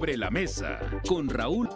Sobre la Mesa con Raúl.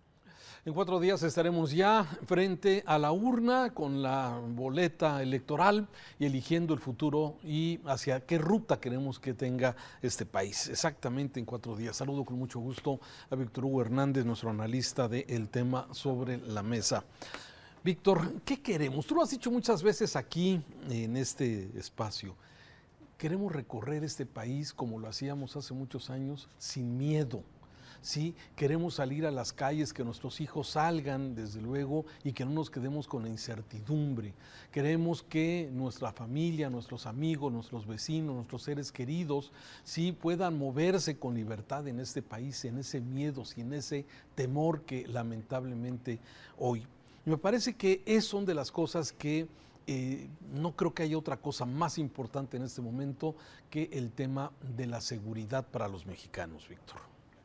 En 4 días estaremos ya frente a la urna con la boleta electoral y eligiendo el futuro y hacia qué ruta queremos que tenga este país. Exactamente en 4 días. Saludo con mucho gusto a Víctor Hugo Hernández, nuestro analista del tema Sobre la Mesa. Víctor, ¿qué queremos? Tú lo has dicho muchas veces aquí en este espacio. Queremos recorrer este país como lo hacíamos hace muchos años, sin miedo. Sí, queremos salir a las calles, que nuestros hijos salgan, desde luego, y que no nos quedemos con la incertidumbre. Queremos que nuestra familia, nuestros amigos, nuestros vecinos, nuestros seres queridos, sí puedan moverse con libertad en este país, sin ese miedo, sin ese temor que lamentablemente hoy. Y me parece que son de las cosas que no creo que haya otra cosa más importante en este momento que el tema de la seguridad para los mexicanos, Víctor.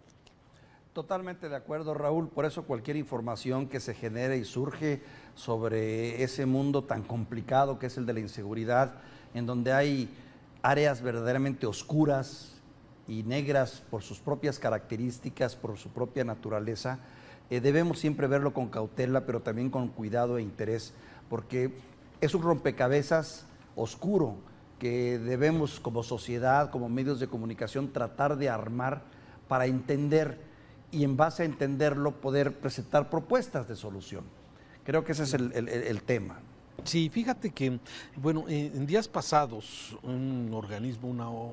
Totalmente de acuerdo, Raúl. Por eso cualquier información que se genere y surge sobre ese mundo tan complicado que es el de la inseguridad, en donde hay áreas verdaderamente oscuras y negras por sus propias características, por su propia naturaleza, debemos siempre verlo con cautela, pero también con cuidado e interés, porque es un rompecabezas oscuro que debemos como sociedad, como medios de comunicación, tratar de armar para entender y en base a entenderlo poder presentar propuestas de solución. Creo que ese es el tema. Sí, fíjate que, bueno, en días pasados un organismo,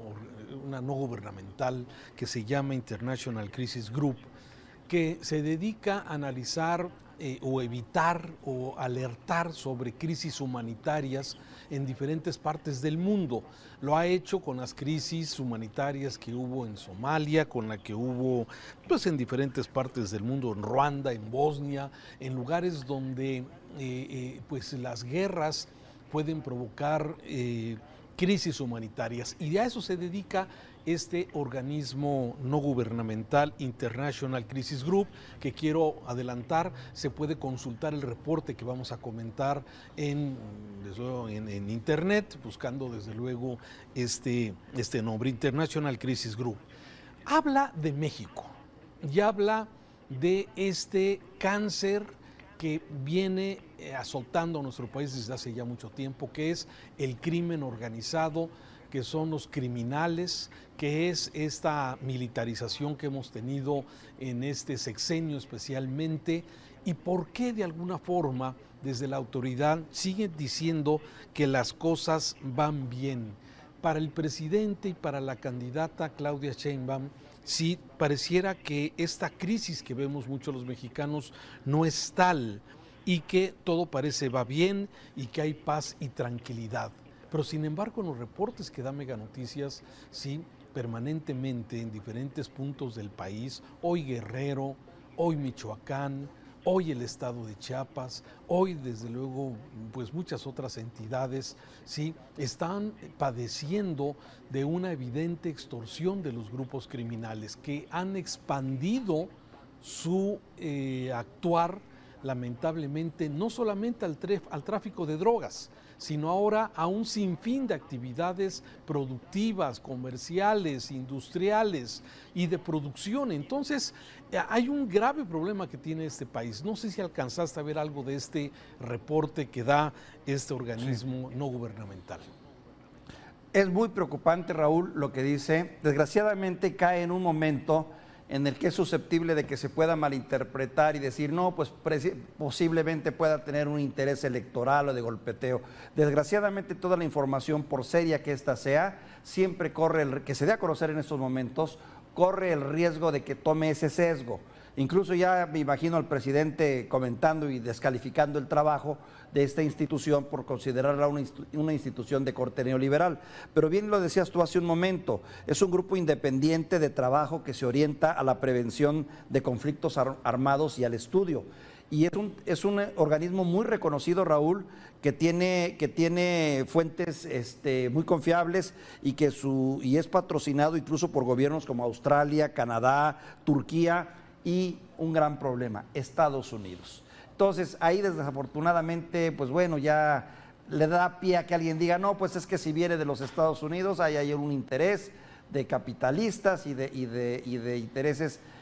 una no gubernamental que se llama International Crisis Group, que se dedica a analizar o evitar o alertar sobre crisis humanitarias en diferentes partes del mundo. Lo ha hecho con las crisis humanitarias que hubo en Somalia, con la que hubo pues en diferentes partes del mundo, en Ruanda, en Bosnia, en lugares donde pues las guerras pueden provocar crisis humanitarias, y a eso se dedica este organismo no gubernamental International Crisis Group, que quiero adelantar, se puede consultar el reporte que vamos a comentar en internet, buscando desde luego este nombre, International Crisis Group. Habla de México y habla de este cáncer que viene azotando a nuestro país desde hace ya mucho tiempo, que es el crimen organizado, que son los criminales, que es esta militarización que hemos tenido en este sexenio especialmente, y por qué de alguna forma desde la autoridad siguen diciendo que las cosas van bien. Para el presidente y para la candidata Claudia Sheinbaum, sí pareciera que esta crisis que vemos muchos los mexicanos no es tal, y que todo parece va bien y que hay paz y tranquilidad. Pero sin embargo, en los reportes que da Mega Noticias, sí, permanentemente en diferentes puntos del país, hoy Guerrero, hoy Michoacán, hoy el estado de Chiapas, hoy desde luego pues muchas otras entidades, sí, están padeciendo de una evidente extorsión de los grupos criminales que han expandido su actuar lamentablemente no solamente al tráfico de drogas, sino ahora a un sinfín de actividades productivas, comerciales, industriales y de producción. Entonces, hay un grave problema que tiene este país. No sé si alcanzaste a ver algo de este reporte que da este organismo no gubernamental. Es muy preocupante, Raúl, lo que dice. Desgraciadamente cae en un momento en el que es susceptible de que se pueda malinterpretar y decir, no, pues posiblemente pueda tener un interés electoral o de golpeteo. Desgraciadamente toda la información, por seria que ésta sea, siempre que se dé a conocer en estos momentos, corre el riesgo de que tome ese sesgo. Incluso ya me imagino al presidente comentando y descalificando el trabajo de esta institución por considerarla una institución de corte neoliberal. Pero bien lo decías tú hace un momento, es un grupo independiente de trabajo que se orienta a la prevención de conflictos armados y al estudio. Y es un organismo muy reconocido, Raúl, que tiene fuentes muy confiables y es patrocinado incluso por gobiernos como Australia, Canadá, Turquía, y un gran problema, Estados Unidos. Entonces, ahí desafortunadamente, pues bueno, ya le da pie a que alguien diga, no, pues es que si viene de los Estados Unidos, hay un interés de capitalistas y de intereses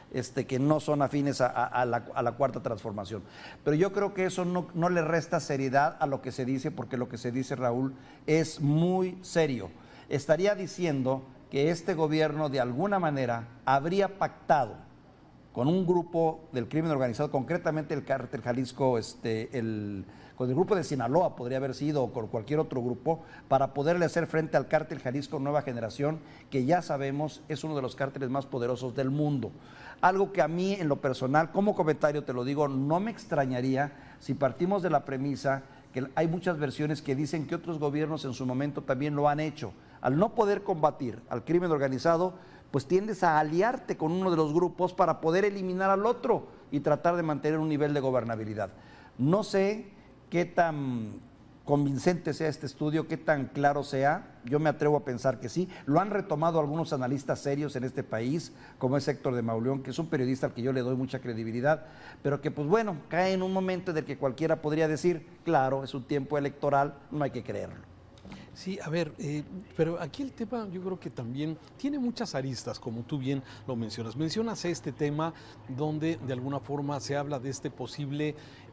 que no son afines a la Cuarta Transformación. Pero yo creo que eso no le resta seriedad a lo que se dice, porque lo que se dice, Raúl, es muy serio. Estaría diciendo que este gobierno de alguna manera habría pactado con un grupo del crimen organizado, concretamente el Cártel Jalisco, con el grupo de Sinaloa podría haber sido, o con cualquier otro grupo, para poderle hacer frente al Cártel Jalisco Nueva Generación, que ya sabemos es uno de los cárteles más poderosos del mundo. Algo que a mí, en lo personal, como comentario te lo digo, no me extrañaría si partimos de la premisa que hay muchas versiones que dicen que otros gobiernos en su momento también lo han hecho. Al no poder combatir al crimen organizado, pues tiendes a aliarte con uno de los grupos para poder eliminar al otro y tratar de mantener un nivel de gobernabilidad. No sé qué tan convincente sea este estudio, qué tan claro sea. Yo me atrevo a pensar que sí. Lo han retomado algunos analistas serios en este país, como es Héctor de Mauleón, que es un periodista al que yo le doy mucha credibilidad, pero que pues bueno, cae en un momento en el que cualquiera podría decir, claro, es un tiempo electoral, no hay que creerlo. Sí, a ver, pero aquí el tema yo creo que también tiene muchas aristas, como tú bien lo mencionas. Mencionas este tema donde de alguna forma se habla de este posible,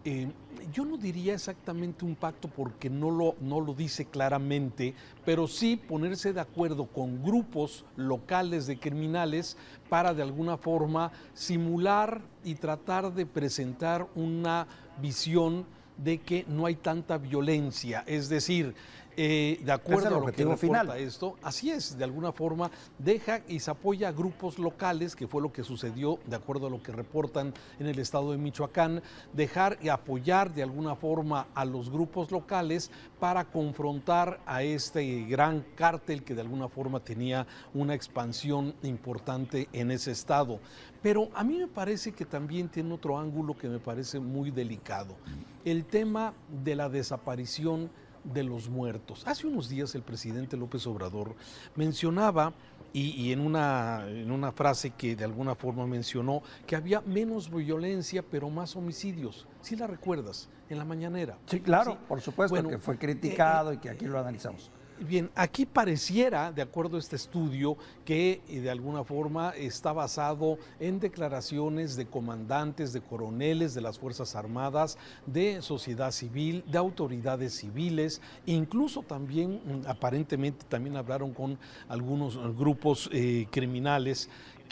yo no diría exactamente un pacto porque no lo dice claramente, pero sí ponerse de acuerdo con grupos locales de criminales para de alguna forma simular y tratar de presentar una visión de que no hay tanta violencia, es decir, de acuerdo a lo que reporta esto, así es, de alguna forma deja y se apoya a grupos locales, que fue lo que sucedió de acuerdo a lo que reportan en el estado de Michoacán, dejar y apoyar de alguna forma a los grupos locales para confrontar a este gran cártel que de alguna forma tenía una expansión importante en ese estado. Pero a mí me parece que también tiene otro ángulo que me parece muy delicado, el tema de la desaparición de los muertos. Hace unos días el presidente López Obrador mencionaba, y en una frase que de alguna forma mencionó, que había menos violencia pero más homicidios. ¿Sí la recuerdas? En la mañanera. Sí, claro, sí. Por supuesto, bueno, que fue criticado y que aquí lo analizamos. Bien, aquí pareciera, de acuerdo a este estudio, que de alguna forma está basado en declaraciones de comandantes, de coroneles de las Fuerzas Armadas, de sociedad civil, de autoridades civiles, incluso también, aparentemente, también hablaron con algunos grupos criminales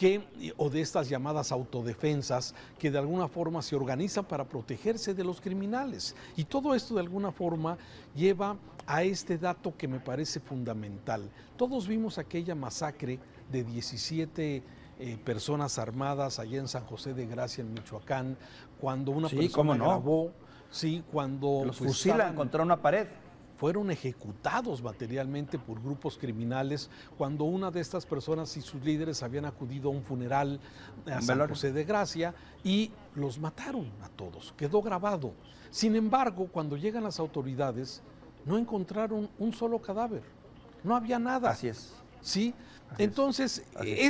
o de estas llamadas autodefensas que de alguna forma se organizan para protegerse de los criminales. Y todo esto de alguna forma lleva a este dato que me parece fundamental. Todos vimos aquella masacre de 17 personas armadas allá en San José de Gracia, en Michoacán, cuando una persona grabó, cuando los fusilan contra una pared. Fueron ejecutados materialmente por grupos criminales cuando una de estas personas y sus líderes habían acudido a un funeral a San José de Gracia y los mataron a todos, quedó grabado. Sin embargo, cuando llegan las autoridades, no encontraron un solo cadáver, no había nada. Así es. ¿Sí? Entonces,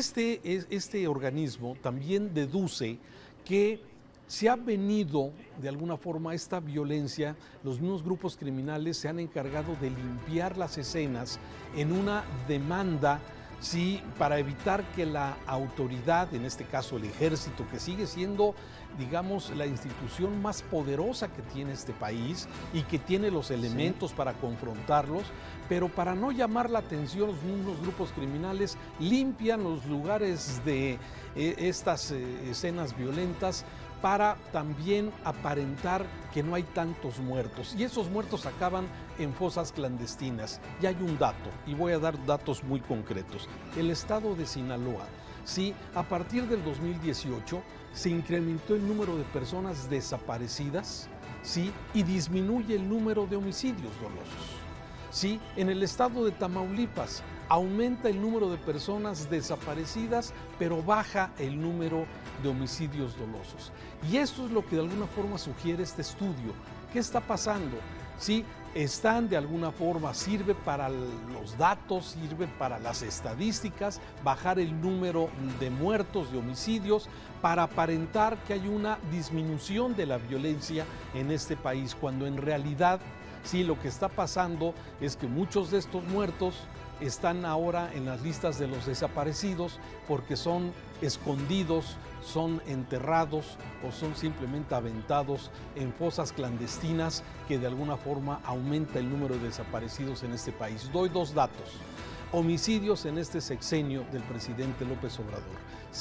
este organismo también deduce que se ha venido, de alguna forma, esta violencia, los mismos grupos criminales se han encargado de limpiar las escenas en una demanda, sí, para evitar que la autoridad, en este caso el ejército, que sigue siendo, digamos, la institución más poderosa que tiene este país y que tiene los elementos para confrontarlos, pero para no llamar la atención, los mismos grupos criminales limpian los lugares de estas escenas violentas para también aparentar que no hay tantos muertos. Y esos muertos acaban en fosas clandestinas. Y hay un dato, y voy a dar datos muy concretos. El estado de Sinaloa, sí, a partir del 2018 se incrementó el número de personas desaparecidas, sí, y disminuye el número de homicidios dolosos. Sí, en el estado de Tamaulipas aumenta el número de personas desaparecidas, pero baja el número de homicidios dolosos. Y esto es lo que de alguna forma sugiere este estudio. ¿Qué está pasando? Sí, están de alguna forma, sirve para los datos, sirve para las estadísticas, bajar el número de muertos, de homicidios, para aparentar que hay una disminución de la violencia en este país, cuando en realidad, sí, lo que está pasando es que muchos de estos muertos están ahora en las listas de los desaparecidos porque son escondidos, son enterrados o son simplemente aventados en fosas clandestinas, que de alguna forma aumenta el número de desaparecidos en este país. Doy dos datos. Homicidios en este sexenio del presidente López Obrador,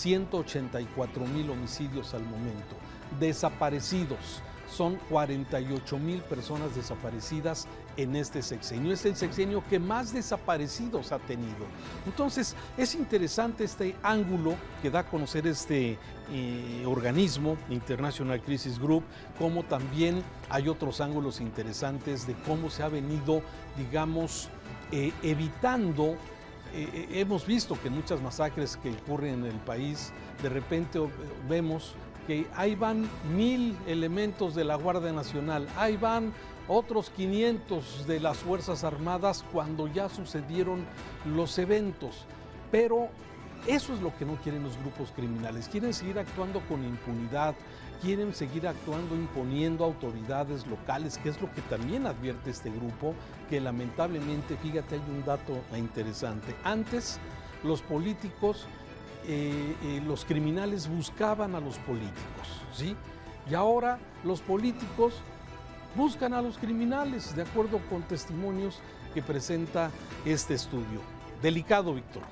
184,000 homicidios al momento. Desaparecidos, son 48,000 personas desaparecidas en este sexenio. Es el sexenio que más desaparecidos ha tenido. Entonces, es interesante este ángulo que da a conocer este organismo, International Crisis Group, como también hay otros ángulos interesantes de cómo se ha venido, digamos, evitando. Hemos visto que en muchas masacres que ocurren en el país, de repente vemos que ahí van 1,000 elementos de la Guardia Nacional, ahí van otros 500 de las Fuerzas Armadas cuando ya sucedieron los eventos. Pero eso es lo que no quieren los grupos criminales. Quieren seguir actuando con impunidad, quieren seguir actuando imponiendo autoridades locales, que es lo que también advierte este grupo, que lamentablemente, fíjate, hay un dato interesante. Antes, los políticos, los criminales buscaban a los políticos, ¿sí? Y ahora los políticos buscan a los criminales, de acuerdo con testimonios que presenta este estudio. Delicado, Víctor.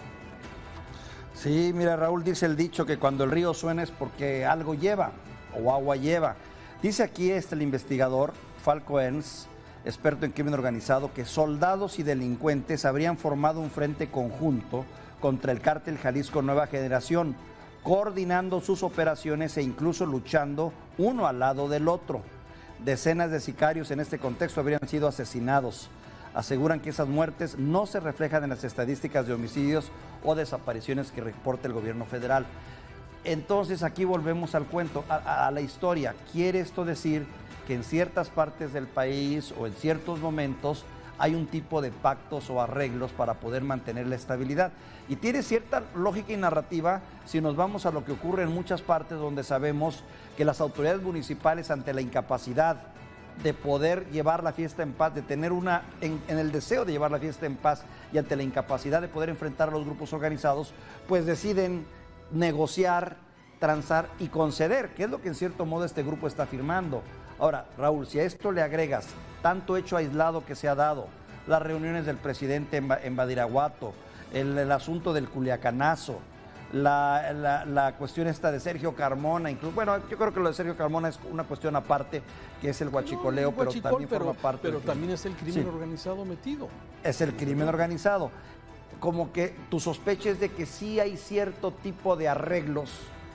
Sí, mira, Raúl, dice el dicho que cuando el río suena es porque algo lleva o agua lleva. Dice aquí el investigador Falco Ernst, experto en crimen organizado, que soldados y delincuentes habrían formado un frente conjunto contra el cártel Jalisco Nueva Generación, coordinando sus operaciones e incluso luchando uno al lado del otro. Decenas de sicarios en este contexto habrían sido asesinados. Aseguran que esas muertes no se reflejan en las estadísticas de homicidios o desapariciones que reporta el gobierno federal. Entonces aquí volvemos al cuento, a la historia. ¿Quiere esto decir que en ciertas partes del país o en ciertos momentos hay un tipo de pactos o arreglos para poder mantener la estabilidad? Y tiene cierta lógica y narrativa si nos vamos a lo que ocurre en muchas partes donde sabemos que las autoridades municipales, ante la incapacidad de poder llevar la fiesta en paz, de tener en el deseo de llevar la fiesta en paz y ante la incapacidad de poder enfrentar a los grupos organizados, pues deciden negociar, transar y conceder, que es lo que en cierto modo este grupo está firmando. Ahora, Raúl, si a esto le agregas tanto hecho aislado que se ha dado, las reuniones del presidente en Badiraguato, el asunto del Culiacanazo, la cuestión esta de Sergio Carmona, incluso, bueno, yo creo que lo de Sergio Carmona es una cuestión aparte, que es el huachicoleo, pero también forma parte. Pero también es el crimen organizado metido. Es el crimen organizado. Como que tu sospecha es de que sí hay cierto tipo de arreglos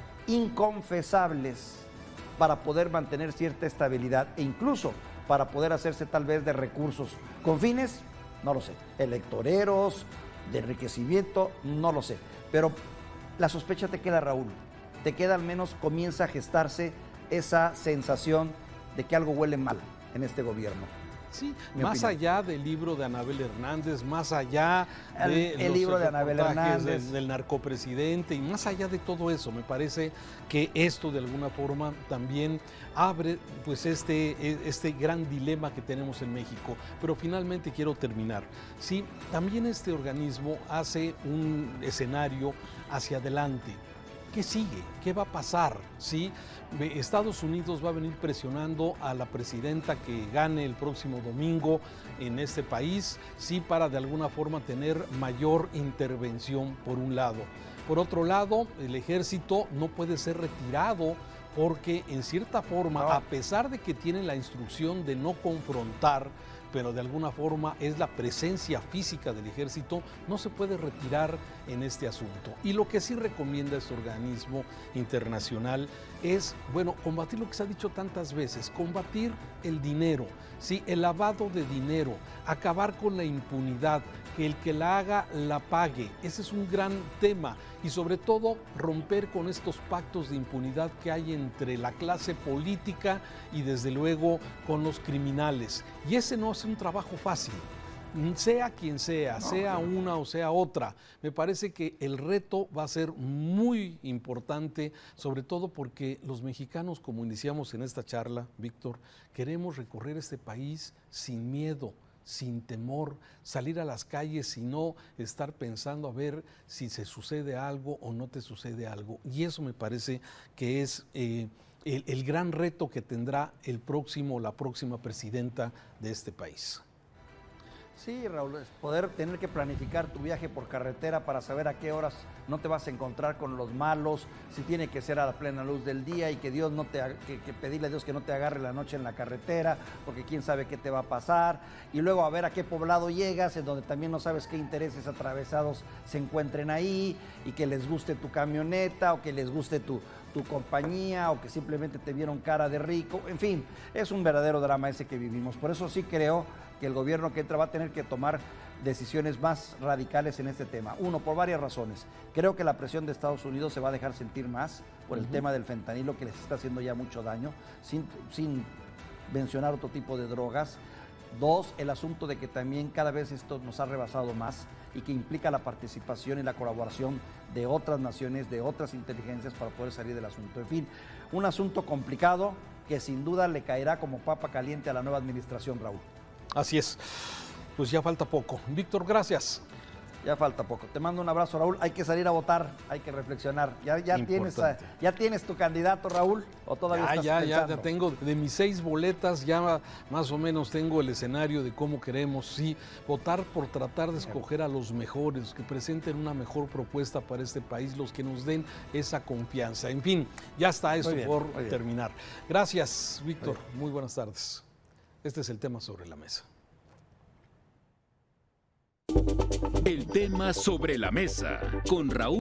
inconfesables para poder mantener cierta estabilidad e incluso para poder hacerse tal vez de recursos con fines, no lo sé, electoreros, de enriquecimiento, no lo sé. Pero la sospecha te queda, Raúl, te queda, al menos comienza a gestarse esa sensación de que algo huele mal en este gobierno. Sí, más allá del libro de Anabel Hernández, más allá el libro de Anabel Hernández, del narcopresidente, y más allá de todo eso, me parece que esto de alguna forma también abre pues este gran dilema que tenemos en México. Pero finalmente quiero terminar. Sí, también este organismo hace un escenario hacia adelante. ¿Qué sigue? ¿Qué va a pasar? ¿Sí? Estados Unidos va a venir presionando a la presidenta que gane el próximo domingo en este país, sí, para de alguna forma tener mayor intervención, por un lado. Por otro lado, el ejército no puede ser retirado porque en cierta forma, a pesar de que tiene la instrucción de no confrontar, pero de alguna forma es la presencia física del ejército, no se puede retirar en este asunto. Y lo que sí recomienda este organismo internacional es, bueno, combatir lo que se ha dicho tantas veces, combatir el dinero, ¿sí? El lavado de dinero, acabar con la impunidad, que el que la haga la pague. Ese es un gran tema, y sobre todo romper con estos pactos de impunidad que hay entre la clase política y desde luego con los criminales. Y ese no es un trabajo fácil, sea quien sea, sea una o sea otra. Me parece que el reto va a ser muy importante, sobre todo porque los mexicanos, como iniciamos en esta charla, Víctor, queremos recorrer este país sin miedo, sin temor, salir a las calles y no estar pensando a ver si se sucede algo o no te sucede algo. Y eso me parece que es el gran reto que tendrá la próxima presidenta de este país. Sí, Raúl, es poder tener que planificar tu viaje por carretera para saber a qué horas no te vas a encontrar con los malos, si tiene que ser a la plena luz del día y que Dios no te que pedirle a Dios que no te agarre la noche en la carretera, porque quién sabe qué te va a pasar, y luego a ver a qué poblado llegas, en donde también no sabes qué intereses atravesados se encuentren ahí, y que les guste tu camioneta, o que les guste tu compañía, o que simplemente te vieron cara de rico. En fin, es un verdadero drama ese que vivimos. Por eso sí creo que el gobierno que entra va a tener que tomar decisiones más radicales en este tema. Uno, por varias razones. Creo que la presión de Estados Unidos se va a dejar sentir más por el tema del fentanilo, que les está haciendo ya mucho daño, sin mencionar otro tipo de drogas. Dos, el asunto de que también cada vez esto nos ha rebasado más y que implica la participación y la colaboración de otras naciones, de otras inteligencias para poder salir del asunto. En fin, un asunto complicado que sin duda le caerá como papa caliente a la nueva administración, Raúl. Así es, pues ya falta poco. Víctor, gracias. Ya falta poco. Te mando un abrazo, Raúl. Hay que salir a votar, hay que reflexionar. ¿Ya tienes tu candidato, Raúl? ¿O todavía estás pensando? Ya tengo, de mis 6 boletas, ya más o menos tengo el escenario de cómo queremos, sí, votar por tratar de escoger a los mejores, que presenten una mejor propuesta para este país, los que nos den esa confianza. En fin, ya está eso por terminar. Gracias, Víctor. Muy buenas tardes. Este es el tema sobre la mesa. El tema sobre la mesa con Raúl